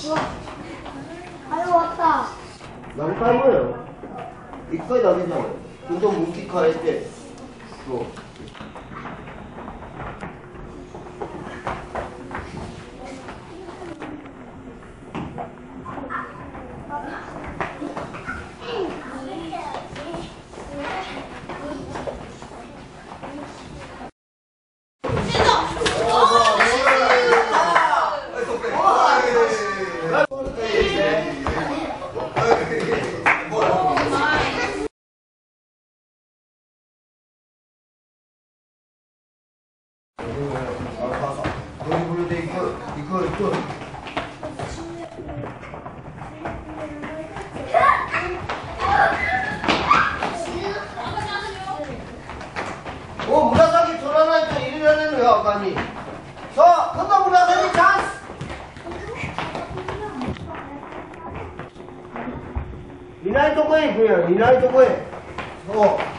はい、終わった。 何回もよ。一回だけじゃない。今度向き変えて。そう。ドリブルで行く。お、紫取らないと入れられるのよ、赤に。そう、今度紫チャンス。いないとこへ行くよ、いないとこへ。そう。